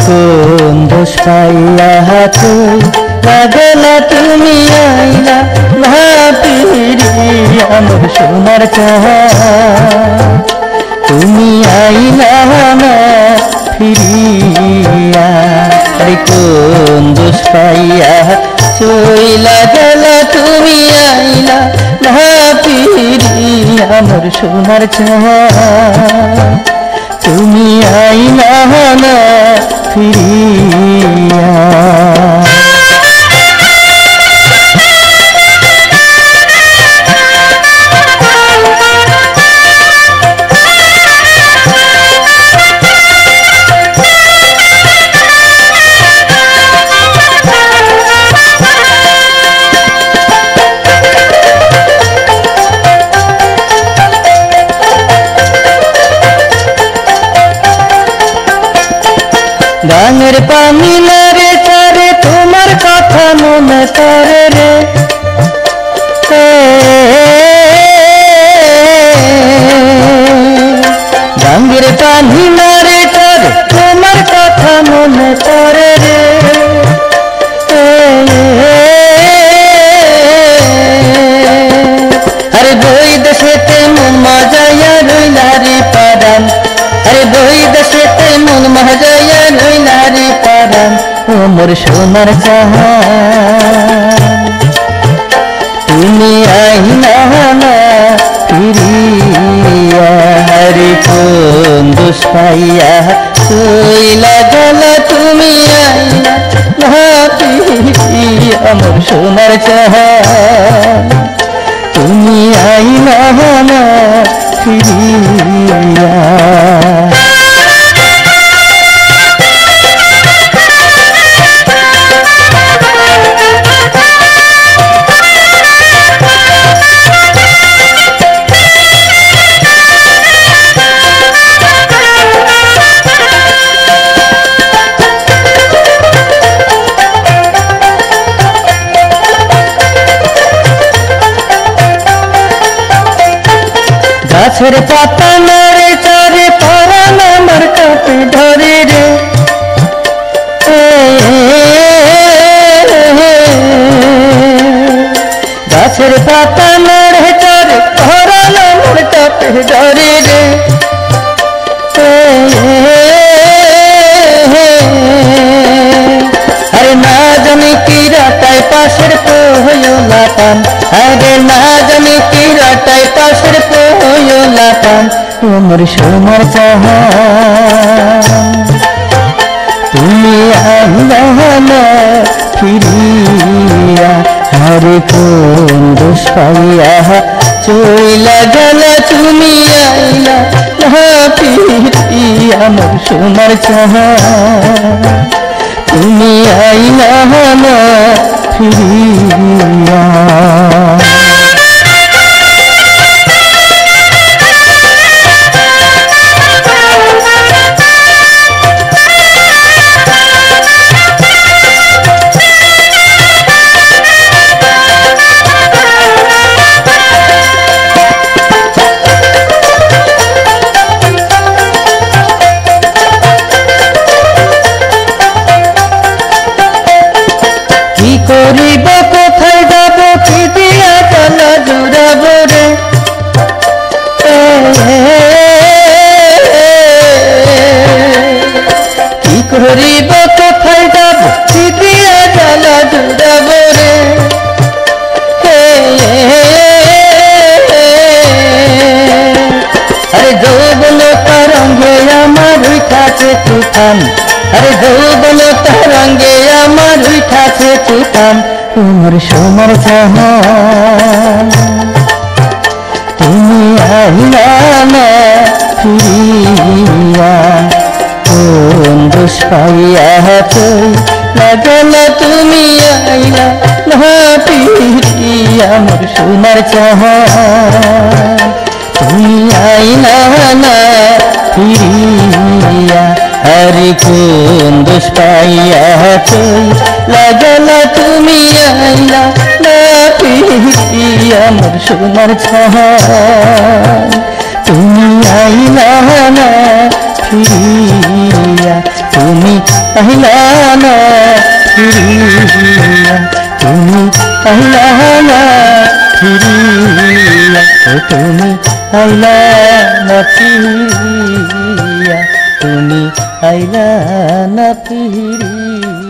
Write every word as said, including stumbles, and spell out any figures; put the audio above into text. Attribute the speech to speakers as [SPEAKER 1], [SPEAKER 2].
[SPEAKER 1] কোন দোষ পাইয়া তুই লাগলা তুমি আইলা না ফিরিয়া মোর সোনার চাঁদ তুমি আইলা না ফিরিয়া আরে কোন দোষ পাইয়া চইলা গেলা তুমি আইলা না ফিরিয়া মোর সোনার চাঁদ তুমি আইলা না ফিরিয়া। গাঙের পানি নারে তারে তোমার কথা মনে করে রে গাঙের পানি নারে তারে তোমার কথা মনে করে রে আরে বই দেশেতে মন মজাইয়া রইলা রে পারান আরে বই দেশেতে মন মজাইয়া রইলা রে পারান ও মোর সোনার চাঁদ তুমি আইলা না ফিরিয়া আরে কোন দোষ পাইয়া চইলা গেলা তুমি আইলা না ফিরিয়া মোর সোনার চাঁদ তুমি আইলা না ফিরিয়া। গাছের পাতা নড়ে চড়ে পরাণ আমার কাপে ধরে রে গাছের পাতা নড়ে চড়ে পরাণ আমার কাপে ধরে রে আরে না জানি কি রাতায় পাশের পোহলাতাম আরে না জানি কি রাতায় পাশের পোহলাতাম ও মোর সোনার চাঁদ তুমি আইলা না ফিরিয়া আরে কোন দোষ পাইয়া চইলা গেলা তুমি আইলা না ফিরিয়া মোর সোনার চাঁদ তুমি আইলা না ফিরিয়া। কি করিব কোথায় যাব কি দিয়া চলা জুড়াব রে কি করিব কোথায় যাব কি দিয়া চলা জুড়াব রে আরে যৌবন তরঙ্গে আমার উঠাছে তুফান আরে যৌবন তরঙ্গে আমার উঠাছে তুফান তোমার সোনার চাঁদ তুমি আইলা না ফিরিয়া কোন দোষ পাইয়া চইলা গেলা তুমি আইলা না ফিরিয়া মোর সোনার চাঁদ তুমি আইলা না ফিরিয়া আরে কোন দোষ পাইয়া চইলা গেলা তুমি আইলা না ফিরিয়া মোর সোনার চাঁদ তুমি আইলা না ফিরিয়া তুমি আহিলা না ফিরিয়া, তুমি আহিলা না ফিরিয়া, ও তুমি আইলা না ফিরিয়া, তুমি আইলা না ফিরিয়া।